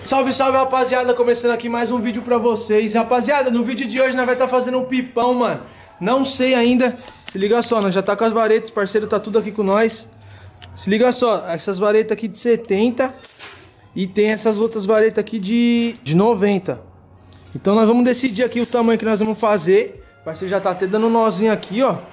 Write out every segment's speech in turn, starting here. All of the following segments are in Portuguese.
Salve, salve, rapaziada, começando aqui mais um vídeo pra vocês. Rapaziada, no vídeo de hoje nós vai estar fazendo um pipão, mano. Não sei ainda. Se liga só, nós já tá com as varetas, parceiro tá tudo aqui com nós. Se liga só, essas varetas aqui de 70 e tem essas outras varetas aqui de 90. Então nós vamos decidir aqui o tamanho que nós vamos fazer. O parceiro já tá até dando um nozinho aqui, ó.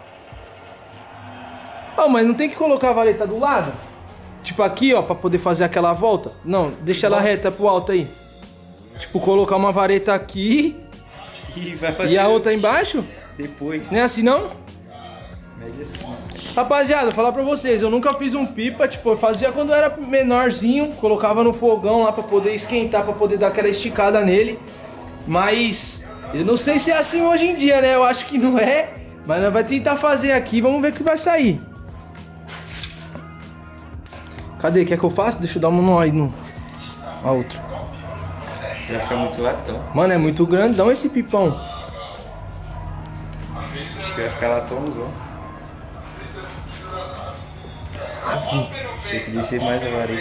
Oh, mas não tem que colocar a vareta do lado? Tipo aqui, ó, pra poder fazer aquela volta? Não, deixa ela reta pro alto aí. Tipo, colocar uma vareta aqui e a outra embaixo? Depois. Não é assim, não? Média assim. Rapaziada, falar pra vocês, eu nunca fiz um pipa, tipo, eu fazia quando eu era menorzinho, colocava no fogão lá pra poder esquentar, pra poder dar aquela esticada nele. Mas eu não sei se é assim hoje em dia, né? Eu acho que não é, mas nós vamos tentar fazer aqui, vamos ver o que vai sair. Cadê? Quer que eu faça? Deixa eu dar um nó aí no... a outra. Vai ficar muito latão. Mano, é muito grandão esse pipão. Acho que vai ficar latãozão. Tem que descer mais a vareta.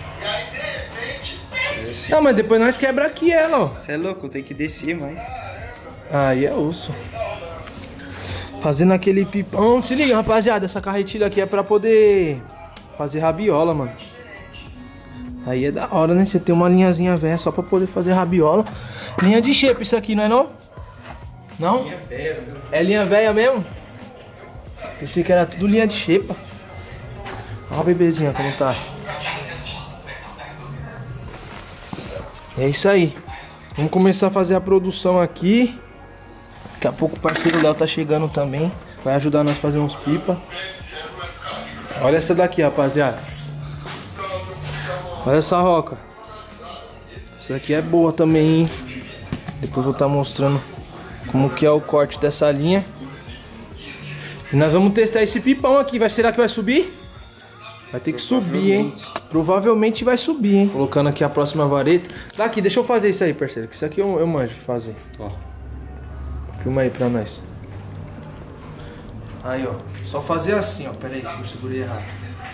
Não, mas depois nós quebra aqui ela, ó. Você é louco, tem que descer mais. Aí é osso. Fazendo aquele pipão. Se liga, rapaziada, essa carretilha aqui é pra poder fazer rabiola, mano. Aí é da hora, né? Você tem uma linhazinha velha só pra poder fazer rabiola. Linha de shape isso aqui, não é não? Não? Linha velha, meu. É linha velha mesmo? Pensei que era tudo linha de xepa. Olha a bebezinha como tá. É isso aí. Vamos começar a fazer a produção aqui. Daqui a pouco o parceiro Léo tá chegando também. Vai ajudar nós a fazer uns pipa. Olha essa daqui, rapaziada. Olha essa roca. Essa aqui é boa também, hein? Depois eu vou estar mostrando como que é o corte dessa linha. E nós vamos testar esse pipão aqui. Será que vai subir? Vai ter que subir, hein? Provavelmente vai subir, hein? Colocando aqui a próxima vareta. Daqui, deixa eu fazer isso aí, parceiro. Que isso aqui eu manjo fazer. Ó. Filma aí pra nós. Aí, ó. Só fazer assim, ó. Pera aí, que eu segurei errado.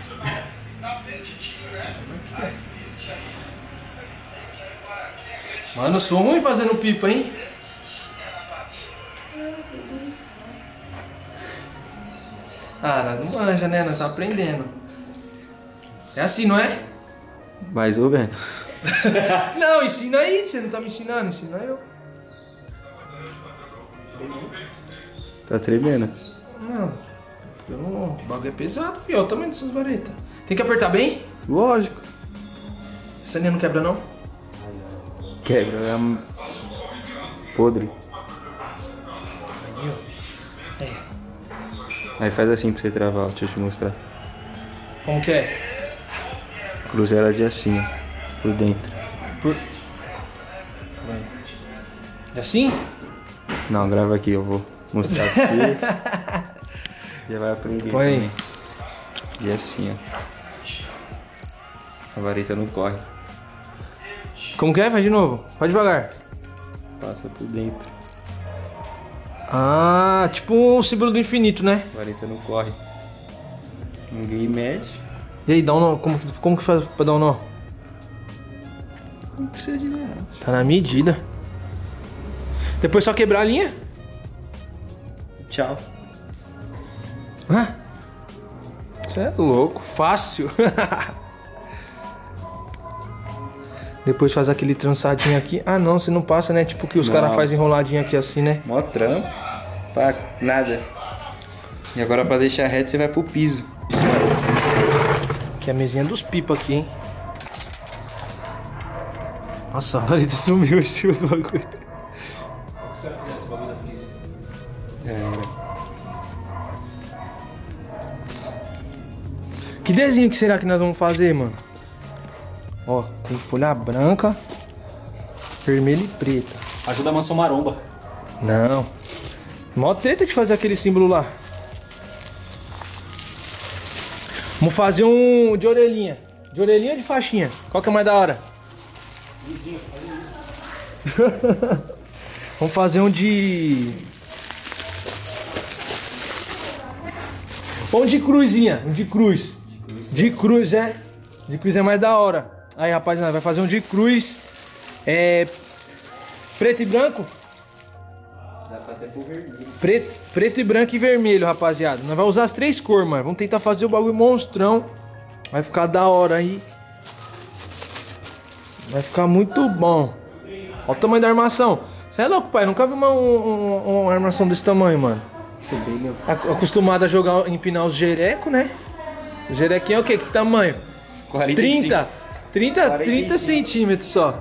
Mano, eu sou ruim fazendo pipa, hein? Ah, nós não manja, né? Nós tá aprendendo. É assim, não é? Mais ou menos. Não, ensina aí. Você não tá me ensinando, ensina eu. Tá tremendo. Não, o bagulho é pesado, filho. Olha o tamanho dessas varetas. Tem que apertar bem? Lógico. Essa linha não quebra, não? Quebra, é podre. Aí, ó. É. Aí faz assim pra você travar, ó. Deixa eu te mostrar. Como que é? Cruza ela de assim, ó. Por dentro. É assim? Não, grava aqui, eu vou mostrar pra você. Já vai aprender Põe aí. também. De assim, ó. A vareta não corre. Como que é? Faz de novo. Vai devagar. Passa por dentro. Ah, tipo um símbolo do infinito, né? A vareta não corre. Ninguém mede. E aí, dá um nó. Como que faz pra dar um nó? Não precisa de nada. Tá na medida. Depois só quebrar a linha? Tchau. Hã? Você é louco, fácil. Depois faz aquele trançadinho aqui. Ah não, você não passa, né? Tipo que os caras fazem enroladinho aqui assim, né? Mó trampo. Pra nada. E agora pra deixar reto você vai pro piso. Aqui é a mesinha dos pipa aqui, hein? Nossa, a vareta sumiu em cima do bagulho. Que desenho que será que nós vamos fazer, mano? Ó, tem folha branca, vermelha e preta. Ajuda a mansão maromba. Não. Mó treta de fazer aquele símbolo lá. Vamos fazer um de orelhinha. De orelhinha ou de faixinha? Qual que é mais da hora? Vamos fazer um de... Um de cruzinha. Um de cruz. De cruz, é. De cruz é mais da hora. Aí, rapaziada, vai fazer um de cruz Preto e branco? Dá pra até pôr vermelho. Preto e branco e vermelho, rapaziada. Nós vamos usar as 3 cores, mano. Vamos tentar fazer o bagulho monstrão. Vai ficar da hora aí. Vai ficar muito bom. Olha o tamanho da armação. Você é louco, pai? Nunca vi uma armação desse tamanho, mano. Acostumado a jogar, empinar os jereco, né? O jerequinho é o quê? Que tamanho? 45. 30 centímetros só.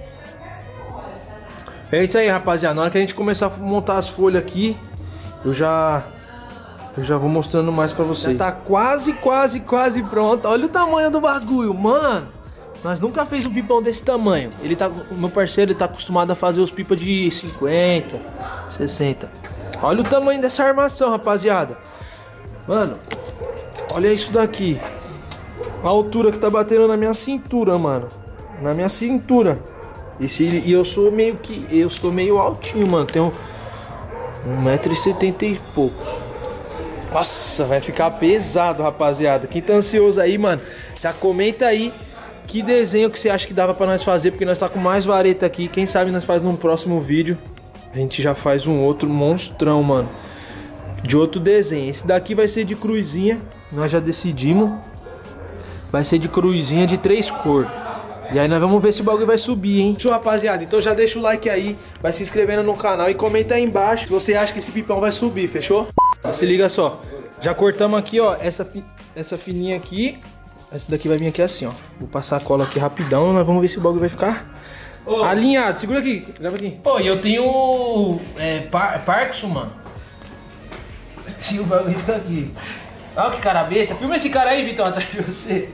É isso aí, rapaziada. Na hora que a gente começar a montar as folhas aqui, eu já vou mostrando mais pra vocês. Já tá quase pronto. Olha o tamanho do bagulho, mano. Nós nunca fez um pipão desse tamanho. O meu parceiro, ele tá acostumado a fazer os pipas de 50, 60. Olha o tamanho dessa armação, rapaziada. Mano, olha isso daqui. A altura que tá batendo na minha cintura, mano. Na minha cintura. E eu sou meio altinho, mano. Tenho 1,70 m e poucos. Nossa, vai ficar pesado, rapaziada. Quem tá ansioso aí, mano, já comenta aí que desenho que você acha que dava pra nós fazer, porque nós tá com mais vareta aqui. Quem sabe nós faz num próximo vídeo. A gente já faz um outro monstrão, mano, de outro desenho. Esse daqui vai ser de cruzinha. Nós já decidimos. Vai ser de cruzinha de 3 cores. E aí nós vamos ver se o bagulho vai subir, hein? Show, rapaziada. Então já deixa o like aí, vai se inscrevendo no canal e comenta aí embaixo se você acha que esse pipão vai subir, fechou? Se liga só. Já cortamos aqui, ó, essa fininha aqui. Essa daqui vai vir aqui assim, ó. Vou passar a cola aqui rapidão, nós vamos ver se o bagulho vai ficar alinhado. Segura aqui, grava aqui. Pô, e eu tenho Parkinson, mano. Se o bagulho fica aqui. Olha que cara besta. Filma esse cara aí, Vitão, atrás de você.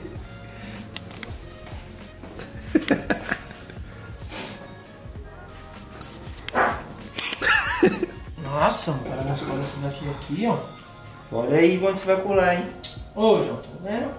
Nossa, mano, para nós colar esse daqui aqui, ó. Olha aí onde você vai pular, hein? Ô, João, tá vendo?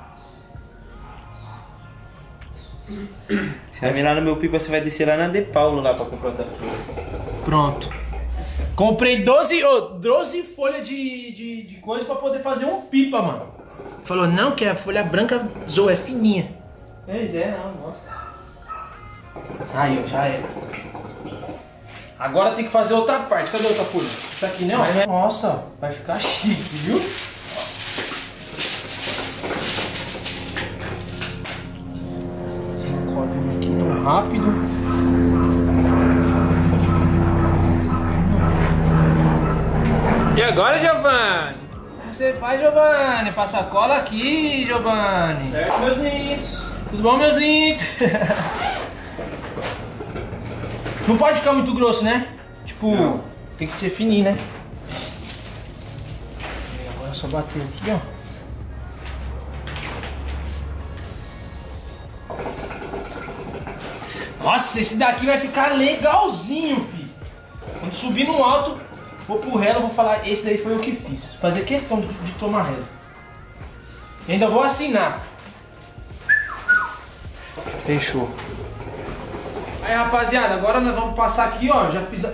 Você vai vir lá no meu pipa, você vai descer lá na De Paulo lá pra comprar outra folha. Pronto. Comprei 12 folhas de coisa pra poder fazer um pipa, mano. Falou, não, que a folha branca zoa, é fininha. Pois é, não, nossa. Aí, ó, já era. Agora tem que fazer outra parte. Cadê a outra folha? Isso aqui, não? Nossa, vai ficar chique, viu? Nossa. Fazer uma cordinha aqui no rápido. E agora, Giovanni? O que você faz, Giovanni? Passa a cola aqui, Giovanni. Certo, meus lindos. Tudo bom, meus lindos? Não pode ficar muito grosso, né? Tipo, não. Tem que ser fininho, né? E agora é só bater aqui, ó. Nossa, esse daqui vai ficar legalzinho, filho. Quando subir no alto, vou pro relo, vou falar, esse daí foi eu que fiz. Fazer questão de tomar relo. E ainda vou assinar. Fechou. Aí, rapaziada, agora nós vamos passar aqui, ó. Já fiz a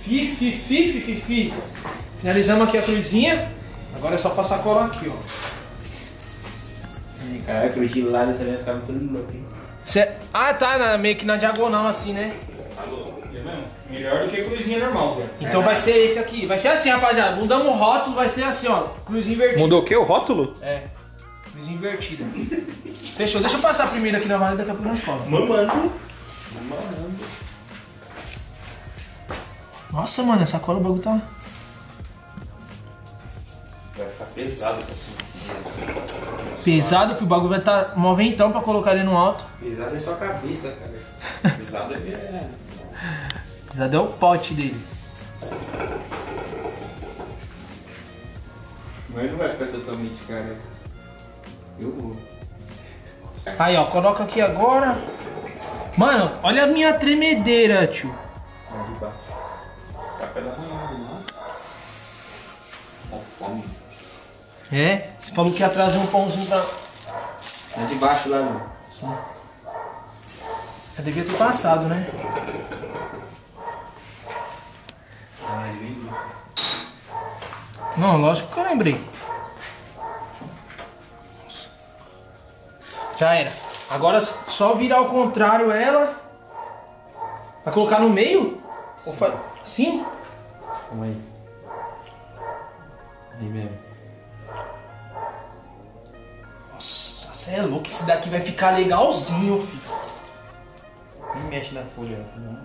finalizamos aqui a cruzinha. Agora é só passar a cola aqui, ó. Caraca, a cruz de lado também vai ficar muito louco, hein? Ah, tá, meio que na diagonal assim, né? Alô, é mesmo? Melhor do que cruzinha normal, velho. Então vai ser esse aqui. Vai ser assim, rapaziada. Mudamos o rótulo, vai ser assim, ó. Cruzinha invertida. Mudou o quê? O rótulo? É. Cruzinha invertida. Fechou. Deixa eu passar primeiro aqui na vareta, daqui a pouco nós cola. Mamando. Nossa, mano, essa cola o bagulho tá... Vai ficar pesado assim. Pesado, filho. O bagulho vai estar mó ventão pra colocar ele no alto. Pesado é sua cabeça, cara. Pesado é... Pesado é o pote dele. Mas não vai ficar totalmente, cara. Eu vou. Aí, ó, coloca aqui agora. Mano, olha a minha tremedeira, tio. Tá de baixo. Tá pela arranhada, não? Com fome. É? Você falou que ia trazer um pãozinho pra... Tá de baixo lá, não. Sim. Eu devia ter passado, né? Ah, ele vem. Não, lógico que eu lembrei. Já era. Agora só virar ao contrário ela. Vai colocar no meio? Ou assim? Calma aí. Aí mesmo. Nossa, você é louco, esse daqui vai ficar legalzinho, filho. Nem mexe na folha, senão...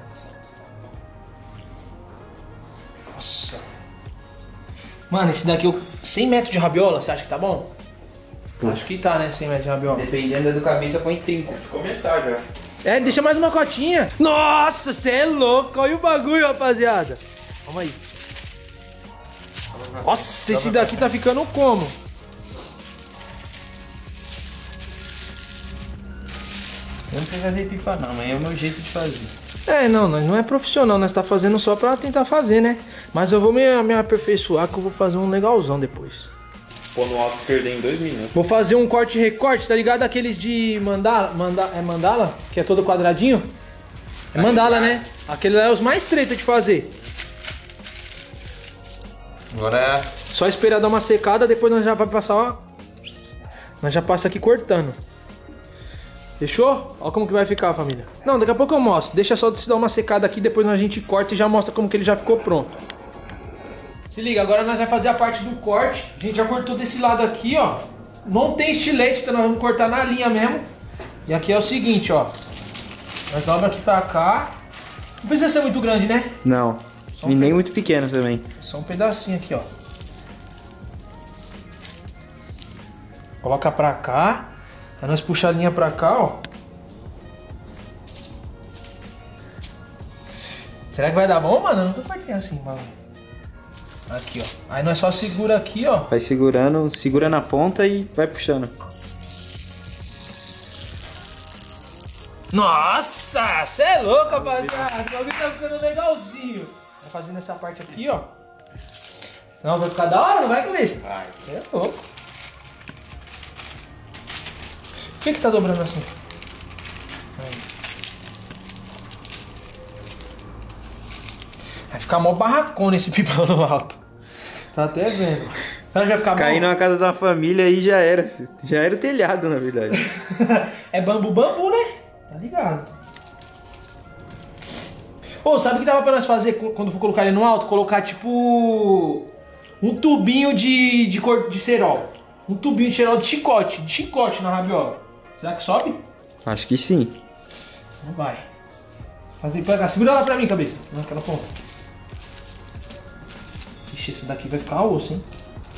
Nossa. Mano, esse daqui, 100 metros de rabiola, você acha que tá bom? Acho que tá, né, 100 metros de rabiola. Dependendo do cabeça, põe 30. Pode começar já. É, deixa mais uma cotinha. Nossa, você é louco. Olha o bagulho, rapaziada. Vamos aí. Nossa, esse daqui tá ficando como? Eu não sei fazer pipa não, mas é o meu jeito de fazer. É, não, nós não é profissional, nós tá fazendo só pra tentar fazer, né? Mas eu vou me aperfeiçoar que eu vou fazer um legalzão depois. Pô no alto perder em 2 minutos. Vou fazer um corte e recorte, tá ligado? Aqueles de mandala, é mandala? Que é todo quadradinho? É mandala, né? Aquele lá é os mais treta de fazer. Agora é... Só esperar dar uma secada, depois nós já vai passar, ó. Nós já passa aqui cortando. Fechou? Olha como que vai ficar, família. Não, daqui a pouco eu mostro. Deixa só se dar uma secada aqui, depois a gente corta e já mostra como que ele já ficou pronto. Se liga, agora nós vamos fazer a parte do corte. A gente já cortou desse lado aqui, ó. Não tem estilete, então nós vamos cortar na linha mesmo. E aqui é o seguinte, ó. Nós dobra aqui pra cá. Não precisa ser muito grande, né? Não. Só um E nem muito pequeno também. Só um pedacinho aqui, ó. Coloca pra cá. Aí nós puxar a linha pra cá, ó. Será que vai dar bom, mano? Eu não cortei assim, mano. Aqui, ó. Aí nós só segura aqui, ó. Vai segurando, segura na ponta e vai puxando. Nossa, você é louco, rapaziada. O bagulho tá ficando legalzinho. Vai fazendo essa parte aqui, ó. Não, vai ficar da hora, não vai, cabeça? Vai. É louco. Por que tá dobrando assim? Aí. Vai ficar mó barracona esse pipão no alto. Tá até vendo. Será que vai ficar Cair bom? na casa da família aí já era. Já era o telhado, na verdade. É bambu, né? Tá ligado. Ô, sabe o que dava pra nós fazer quando for colocar ele no alto? Colocar tipo... um tubinho de cerol. Um tubinho de cerol de chicote na rabiola. Será que sobe? Acho que sim. Não vai. Fazer pra cá. Segura lá pra mim, cabeça. Naquela ponta. Ixi, esse daqui vai ficar osso, hein?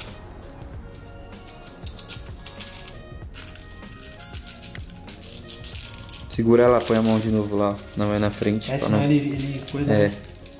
Segura ela, põe a mão de novo lá. Não é na frente. É, pra senão não... ele coisa... É.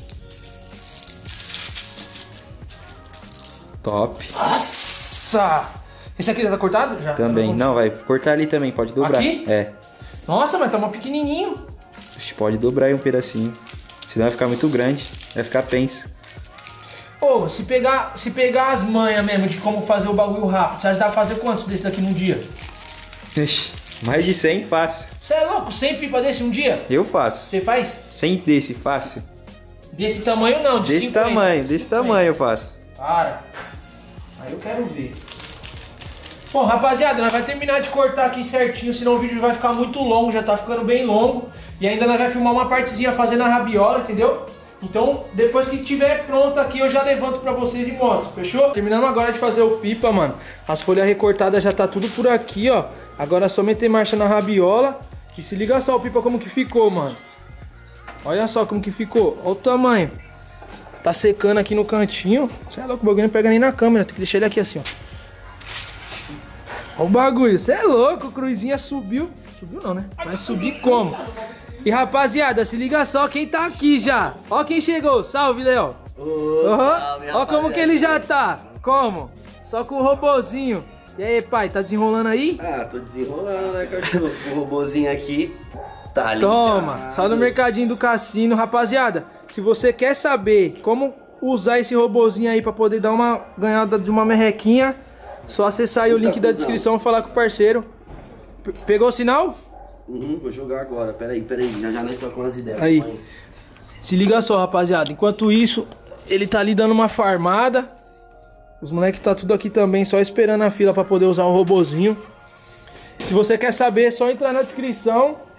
Top. Nossa! Esse aqui já tá cortado? Já? Também. Não, vai cortar ali também, pode dobrar. Aqui? É. Nossa, mas tá mó pequenininho. Pode dobrar aí um pedacinho. Senão vai ficar muito grande. Vai ficar penso. Ô, se pegar as manhas mesmo de como fazer o bagulho rápido, você acha que dá pra fazer quantos desse daqui num dia? Ixi, mais de 100 fácil. Você é louco? 100 pipa desse um dia? Eu faço. Você faz? 100 desse, fácil. Desse tamanho não, de Desse 50. tamanho, desse 50. tamanho eu faço. Para. Aí eu quero ver. Bom, rapaziada, nós vamos terminar de cortar aqui certinho, senão o vídeo vai ficar muito longo, já tá ficando bem longo. E ainda nós vamos filmar uma partezinha fazendo a rabiola, entendeu? Então, depois que tiver pronto aqui, eu já levanto pra vocês e mostro, fechou? Terminamos agora de fazer o pipa, mano. As folhas recortadas já tá tudo por aqui, ó. Agora é só meter marcha na rabiola. E se liga só o pipa como que ficou, mano. Olha só como que ficou, olha o tamanho. Tá secando aqui no cantinho. Você é louco, o bagulho não pega nem na câmera, tem que deixar ele aqui assim, ó. Olha o bagulho, você é louco, Cruzinha subiu. Subiu não, né? Vai subir como? E rapaziada, se liga só quem tá aqui já. Ó quem chegou, salve, Léo. Ó como que ele já tá. Como? Só com o robozinho. E aí, pai, tá desenrolando aí? Ah, tô desenrolando, né, cachorro? O robozinho aqui tá ali. Toma, só no mercadinho do cassino. Rapaziada, se você quer saber como usar esse robozinho aí pra poder dar uma ganhada de uma merrequinha, só acessar aí o link da descrição e falar com o parceiro. Pegou o sinal? Vou jogar agora, peraí, já nós trocamos as ideias. Aí, se liga só, rapaziada. Enquanto isso, ele tá ali dando uma farmada. Os moleques tá tudo aqui também, só esperando a fila pra poder usar o robozinho. Se você quer saber, é só entrar na descrição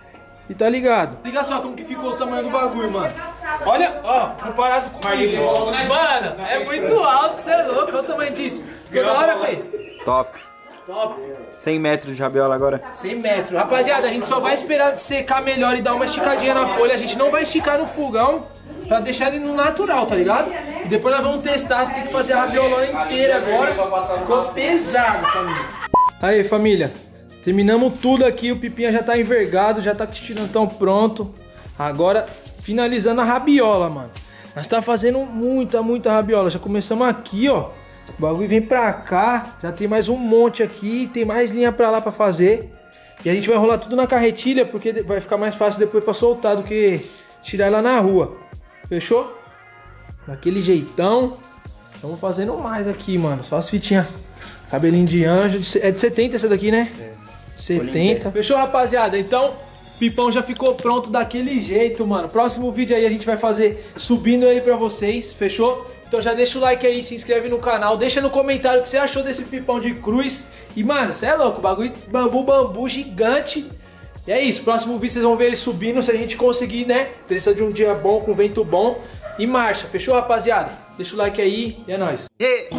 E tá ligado? Liga só como que ficou o tamanho do bagulho, mano. Olha, ó, comparado comigo. Mano, é muito alto, cê é louco. Olha o tamanho disso. Ficou da hora, Fê? Top. Top. 100 metros de rabiola agora. 100 metros. Rapaziada, a gente só vai esperar secar melhor e dar uma esticadinha na folha. A gente não vai esticar no fogão pra deixar ele no natural, tá ligado? E depois nós vamos testar, tem que fazer a rabiola inteira agora. Ficou pesado, família. Aí, família. Terminamos tudo aqui, o pipinha já tá envergado, já tá com o estirantão pronto. Agora, finalizando a rabiola, mano. Nós tá fazendo muita rabiola. Já começamos aqui, ó. O bagulho vem pra cá, já tem mais um monte aqui, tem mais linha pra lá pra fazer. E a gente vai enrolar tudo na carretilha, porque vai ficar mais fácil depois pra soltar do que tirar lá na rua. Fechou? Daquele jeitão. Estamos fazendo mais aqui, mano. Só as fitinhas. Cabelinho de anjo. É de 70 essa daqui, né? É. 70. Fechou, rapaziada? Então, o pipão já ficou pronto daquele jeito, mano. Próximo vídeo aí a gente vai fazer subindo ele pra vocês. Fechou? Então já deixa o like aí, se inscreve no canal, deixa no comentário o que você achou desse pipão de cruz. E, mano, você é louco, bagulho bambu gigante. E é isso, próximo vídeo vocês vão ver ele subindo, se a gente conseguir, né? Precisa de um dia bom, com vento bom. E marcha, fechou, rapaziada? Deixa o like aí e é nóis.